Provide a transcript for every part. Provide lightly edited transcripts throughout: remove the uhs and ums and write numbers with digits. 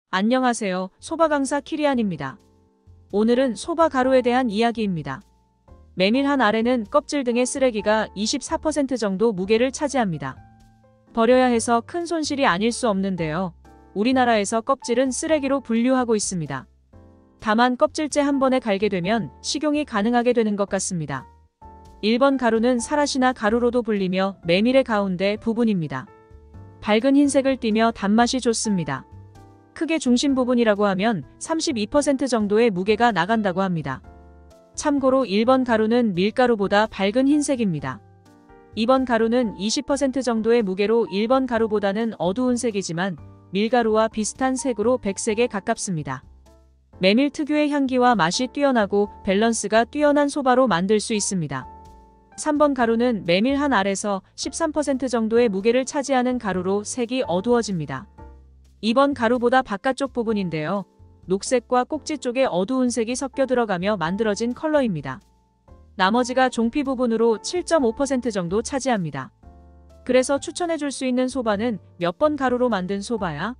안녕하세요. 소바 강사 키리안입니다. 오늘은 소바 가루에 대한 이야기입니다. 메밀한 알에는 껍질 등의 쓰레기가 24% 정도 무게를 차지합니다. 버려야 해서 큰 손실이 아닐 수 없는데요. 우리나라에서 껍질은 쓰레기로 분류하고 있습니다. 다만 껍질째 한 번에 갈게 되면 식용이 가능하게 되는 것 같습니다. 1번 가루는 사라시나 가루로도 불리며 메밀의 가운데 부분입니다. 밝은 흰색을 띠며 단맛이 좋습니다. 크게 중심 부분이라고 하면 32% 정도의 무게가 나간다고 합니다. 참고로 1번 가루는 밀가루보다 밝은 흰색입니다. 2번 가루는 20% 정도의 무게로 1번 가루보다는 어두운 색이지만 밀가루와 비슷한 색으로 백색에 가깝습니다. 메밀 특유의 향기와 맛이 뛰어나고 밸런스가 뛰어난 소바로 만들 수 있습니다. 3번 가루는 메밀 한 알에서 13% 정도의 무게를 차지하는 가루로 색이 어두워집니다. 2번 가루보다 바깥쪽 부분인데요. 녹색과 꼭지 쪽에 어두운 색이 섞여 들어가며 만들어진 컬러입니다. 나머지가 종피 부분으로 7.5% 정도 차지합니다. 그래서 추천해줄 수 있는 소바는 몇 번 가루로 만든 소바야?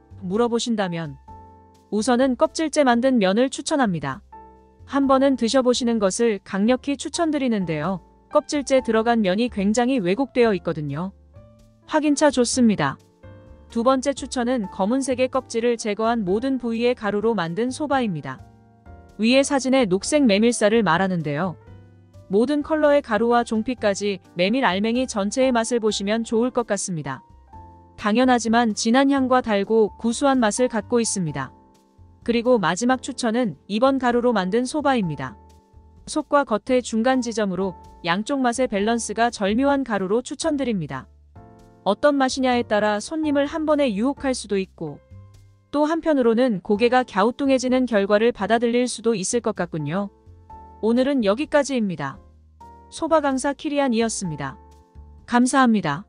물어보신다면 우선은 껍질째 만든 면을 추천합니다. 한 번은 드셔보시는 것을 강력히 추천드리는데요. 껍질째 들어간 면이 굉장히 왜곡되어 있거든요. 확인차 좋습니다. 두 번째 추천은 검은색의 껍질을 제거한 모든 부위의 가루로 만든 소바입니다. 위의 사진의 녹색 메밀쌀을 말하는데요. 모든 컬러의 가루와 종피까지 메밀 알맹이 전체의 맛을 보시면 좋을 것 같습니다. 당연하지만 진한 향과 달고 구수한 맛을 갖고 있습니다. 그리고 마지막 추천은 2번 가루로 만든 소바입니다. 속과 겉의 중간 지점으로 양쪽 맛의 밸런스가 절묘한 가루로 추천드립니다. 어떤 맛이냐에 따라 손님을 한 번에 유혹할 수도 있고 또 한편으로는 고개가 갸우뚱해지는 결과를 받아들일 수도 있을 것 같군요. 오늘은 여기까지입니다. 소바 강사 키리안이었습니다. 감사합니다.